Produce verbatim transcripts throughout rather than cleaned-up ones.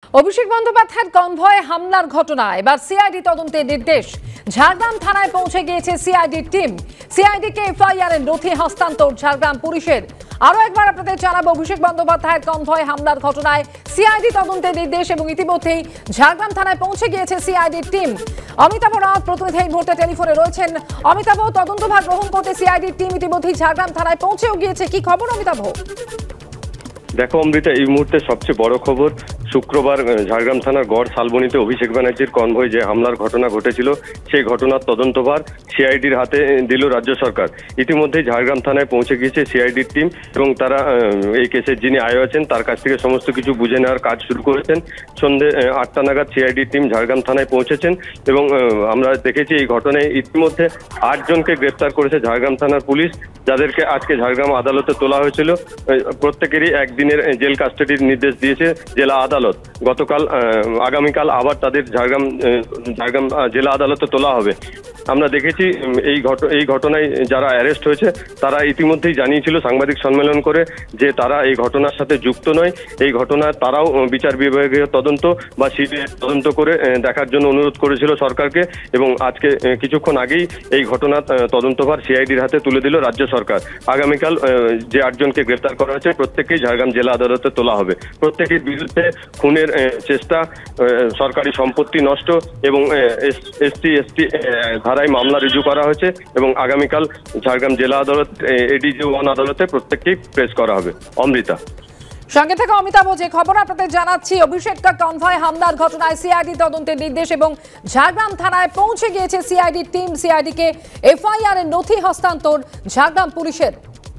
অভিষেক বন্দ্যোপাধ্যায়ের কনভয়ে হামলার ঘটনায় এবার সিআইডি তদন্তের নির্দেশ। ঝাড়গ্রাম থানায় পৌঁছে গিয়েছে সিআইডির টিম। সিআইডিকে এফআইআর এর নথি হস্তান্তর ঝাড়গ্রাম পুলিশের। আরো একবার আপনাদের জানাবো, অভিষেক বন্দ্যোপাধ্যায়ের কনভয়ে হামলার ঘটনায় সিআইডি তদন্তের নির্দেশ এবং ইতিমধ্যেই ঝাড়গ্রাম থানায় পৌঁছে গিয়েছে সিআইডির টিম। অমিতাভ রাউত প্রতিনিধি এই মুহূর্তে টেলিফোনে রয়েছেন। অমিতাভ, তদন্তভার গ্রহণ করতে সিআইডির টিম ইতিমধ্যেই ঝাড়গ্রাম থানায় পৌঁছেও গিয়েছে, কি খবর অমিতাভ? দেখো অমৃতা, এই মুহূর্তে সবচেয়ে বড় খবর, শুক্রবার ঝাড়গ্রাম থানার গড় শালবনীতে অভিষেক ব্যানার্জির কনভয় যে হামলার ঘটনা ঘটেছিল সেই ঘটনার তদন্তভার সিআইডির হাতে দিল রাজ্য সরকার। ইতিমধ্যেই ঝাড়গ্রাম থানায় পৌঁছে গিয়েছে সিআইডির টিম এবং তারা এই কেসের যিনি আয় আছেন তার কাছ থেকে সমস্ত কিছু বুঝে নেওয়ার কাজ শুরু করেছেন। সন্ধ্যে আটটা নাগাদ সিআইডির টিম ঝাড়গ্রাম থানায় পৌঁছেছেন এবং আমরা দেখেছি এই ঘটনায় ইতিমধ্যে আটজনকে গ্রেপ্তার করেছে ঝাড়গ্রাম থানার পুলিশ, যাদেরকে আজকে ঝাড়গ্রাম আদালতে তোলা হয়েছিল। প্রত্যেকেরই একদিনের জেল কাস্টাডির নির্দেশ দিয়েছে জেলা আদালত। গতকাল আগামীকাল আবার তাদের ঝাড়গ্রাম ঝাড়গ্রাম জেলা আদালতে তোলা হবে। আমরা দেখেছি এই ঘট এই ঘটনায় যারা অ্যারেস্ট হয়েছে তারা ইতিমধ্যেই জানিয়েছিল সাংবাদিক সম্মেলন করে যে তারা এই ঘটনার সাথে যুক্ত নয়। এই ঘটনা তারাও বিচার বিভাগীয় তদন্ত বা সিবিআই তদন্ত করে দেখার জন্য অনুরোধ করেছিল সরকারকে এবং আজকে কিছুক্ষণ আগেই এই ঘটনার তদন্তভার সিআইডির হাতে তুলে দিল রাজ্য সরকার। আগামীকাল যে আটজনকে গ্রেপ্তার করা হয়েছে প্রত্যেককেই ঝাড়গ্রাম জেলা আদালতে তোলা হবে। প্রত্যেকের বিরুদ্ধে খুনের চেষ্টা, সরকারি সম্পত্তি নষ্ট এবং এসটি এসটি ধারায় মামলা রুজু করা হয়েছে এবং আগামীকাল ঝাড়গ্রাম জেলা আদালত এডিজি ওয়ান আদালতে প্রত্যেককেই প্রেস করা হবে। অমৃতা, সঙ্গে থেকে অমিতাভ, যে খবর আপনাদের জানাচ্ছি, অভিষেক কনভয় হামলার ঘটনায় সিআইডি তদন্তের নির্দেশ এবং ঝাড়গ্রাম থানায় পৌঁছে গিয়েছে সিআইডি টিম। সিআইডিকে এফআইআর এর নথি হস্তান্তর ঝাড়গ্রাম পুলিশের।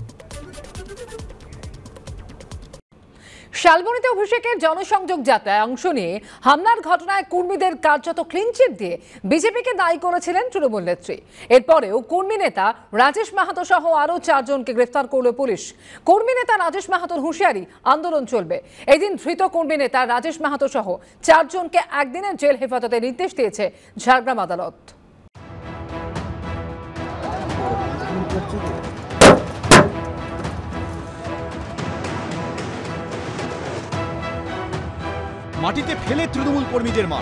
শালবনীতে অভিষেকের জনসংযোগ যাত্রায় অংশ নিয়ে হামলার ঘটনায় কর্মীদের কার্যত ক্লিনচিট দিয়ে বিজেপিকে দায়ী করেছিলেন তৃণমূল নেত্রী। এরপরেও কর্মী নেতা রাজেশ মাহাতো সহ আরও চারজনকে গ্রেফতার করল পুলিশ। কর্মী নেতা রাজেশ মাহাতোর হুঁশিয়ারি, আন্দোলন চলবে। এদিন ধৃত কর্মী নেতা রাজেশ মাহাতো সহ চারজনকে একদিনের জেল হেফাজতের নির্দেশ দিয়েছে ঝাড়গ্রাম আদালত। মাটিতে ফেলে তৃণমূল কর্মীদের মার,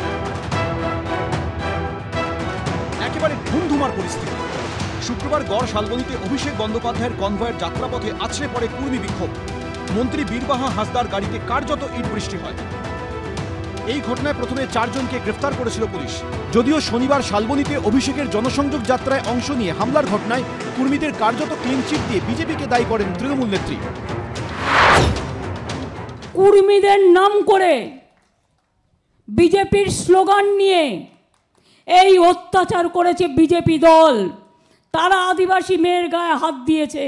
একেবারে ধুমধুমার পরিস্থিতি। শুক্রবার গড় শালবনীতে অভিষেক বন্দ্যোপাধ্যায়ের কনভয়ের যাত্রাপথে আছড়ে পড়ে কর্মী বিক্ষোভ। মন্ত্রী বীরবাহা হাসদার গাড়িতে কার্যত ইট বৃষ্টি হয়। এই ঘটনায় প্রথমে চারজনকে গ্রেফতার করেছিল পুলিশ। যদিও শনিবার শালবনীতে অভিষেকের জনসংযোগ যাত্রায় অংশ নিয়ে হামলার ঘটনায় কর্মীদের কার্যত ক্লিনচিট দিয়ে বিজেপিকে দায়ী করেন তৃণমূল নেত্রী। কর্মীদের নাম করে বিজেপির স্লোগান নিয়ে এই অত্যাচার করেছে বিজেপি দল। তারা আদিবাসী মেয়ের গায়ে হাত দিয়েছে,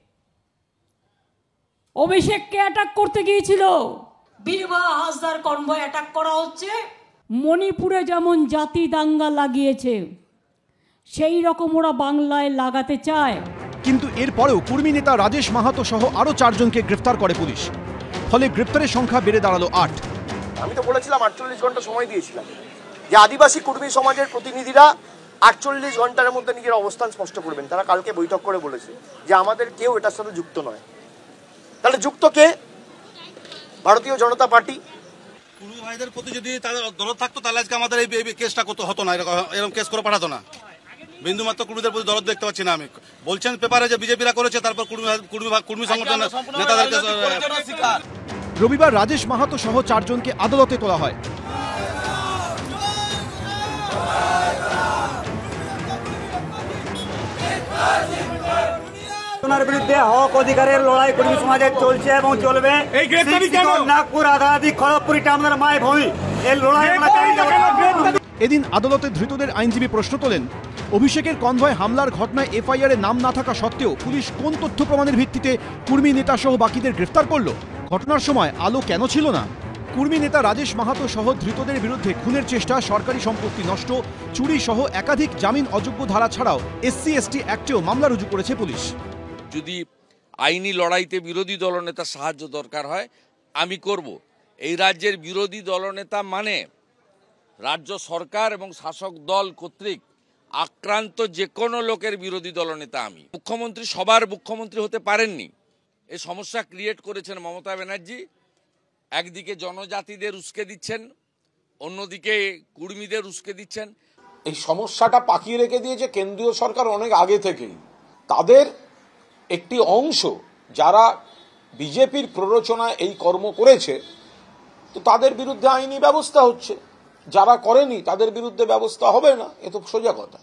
অভিষেককে অ্যাটাক করতে গিয়েছিল। বীরবাহা হাসদার কনভয় অ্যাটাক করা হচ্ছে। মণিপুরে যেমন জাতি দাঙ্গা লাগিয়েছে সেই রকম ওরা বাংলায় লাগাতে চায়। কিন্তু এরপরেও কর্মী নেতা রাজেশ মাহাতো সহ আরও চারজনকে গ্রেফতার করে পুলিশ। ফলে গ্রেপ্তারের সংখ্যা বেড়ে দাঁড়ালো আট। আমি তো বলেছিলাম আটচল্লিশ ঘন্টা সময় দিয়েছিলাম যে আদিবাসী কর্মী সমাজের প্রতিনিধিরা আটচল্লিশ ঘন্টার মধ্যে নিজের অবস্থান স্পষ্ট করবেন। তারা কালকে বৈঠক করে বলেছে যে আমাদের কেউ এটার সাথে যুক্ত নয়। তাহলে যুক্ত কে? ভারতীয় জনতা পার্টি। কুরু ভাইদের প্রতি যদি তাদের দরদ থাকতো তাহলে আজকে আমাদের এই কেসটা কত হতো না, এরকম কেস করে পাঠাতো না। বিন্দুমাত্র কর্মীদের প্রতি দরদ দেখতে পাচ্ছি না আমি। বলছেন পেপারে যে বিজেপিরা করেছে, তারপর কর্মী সংগঠন নেতাদেরকে। রবিবার রাজেশ মাহাতো সহ চারজনকে আদালতে তোলা হয়। বিরুদ্ধে হক অধিকারের লড়াই কর্মী সমাজে চলছে এবং চলবে। নাগপুর আদালত, খড়গপুরটা আমাদের মায়ভূমি। এই লড়াই এদিন আদালতে ধৃতদের আইনজীবী প্রশ্ন তোলেন, অভিষেকের কনভয় হামলার ঘটনায় এফআইআর এ নাম না থাকা সত্ত্বেও পুলিশ কোন তথ্য প্রমাণের ভিত্তিতে কর্মী নেতা সহ বাকিদের গ্রেফতার করল? ঘটনার সময় আলো কেন ছিল না? কর্মী নেতা রাজেশ মাহাতো সহ ধৃতদের বিরুদ্ধে খুনের চেষ্টা, সরকারি সম্পত্তি নষ্ট, চুরি সহ একাধিক জামিন অযোগ্য ধারা ছাড়াও এসসি এসটি অ্যাক্টেও মামলা রুজু করেছে পুলিশ। যদি আইনি লড়াইতে বিরোধী দলনেতার সাহায্য দরকার হয় আমি করব। এই রাজ্যের বিরোধী দলনেতা মানে রাজ্য সরকার এবং শাসক দল কর্তৃক আক্রান্ত যে কোনো লোকের বিরোধী দলনেতা আমি। মুখ্যমন্ত্রী সবার মুখ্যমন্ত্রী হতে পারেননি, এই সমস্যা ক্রিয়েট করেছেন মমতা ব্যানার্জি একদিকে জনজাতিদের উস্কে দিচ্ছেন, অন্যদিকে কুর্মীদের উস্কে দিচ্ছেন। এই সমস্যাটা পাকিয়ে রেখে দিয়েছে কেন্দ্রীয় সরকার অনেক আগে থেকেই। তাদের একটি অংশ যারা বিজেপির প্ররোচনায় এই কর্ম করেছে, তো তাদের বিরুদ্ধে আইনি ব্যবস্থা হচ্ছে, যারা করেনি তাদের বিরুদ্ধে ব্যবস্থা হবে না, এ তো সোজা কথা।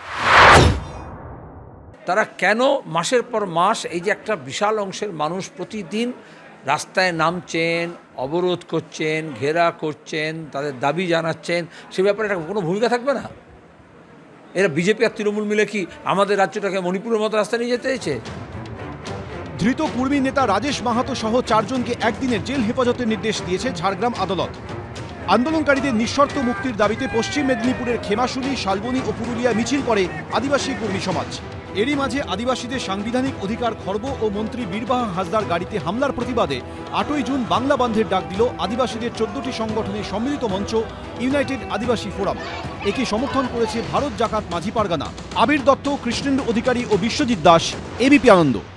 তারা কেন মাসের পর মাস এই যে একটা বিশাল অংশের মানুষ প্রতিদিন রাস্তায় নামছেন, অবরোধ করছেন, ঘেরা করছেন, তাদের দাবি জানাচ্ছেন, সে ব্যাপারে একটা কোনো ভূমিকা থাকবে না? এরা বিজেপি আর তৃণমূল মিলে কি আমাদের রাজ্যটাকে মণিপুরের মতো রাস্তায় নিয়ে যেতে চাইছে? ধৃত কুর্মী নেতা রাজেশ মাহাতো সহ চারজনকে একদিনের জেল হেফাজতের নির্দেশ দিয়েছে ঝাড়গ্রাম আদালত। আন্দোলনকারীদের নিঃশর্ত মুক্তির দাবিতে পশ্চিম মেদিনীপুরের খেমাশুলি, শালবনী ও পুরুলিয়া মিছিল করে আদিবাসী কর্মী সমাজ। এরই মাঝে আদিবাসীদের সাংবিধানিক অধিকার খর্ব ও মন্ত্রী বীরবাহা হাসদার গাড়িতে হামলার প্রতিবাদে আটই জুন বাংলা বন্ধের ডাক দিল আদিবাসীদের চোদ্দটি সংগঠনের সম্মিলিত মঞ্চ ইউনাইটেড আদিবাসী ফোরাম। একে সমর্থন করেছে ভারত জাকাত মাঝি পারগানা। আবির দত্ত, কৃষ্ণেন্দ্র অধিকারী ও বিশ্বজিৎ দাস, এবিপি আনন্দ।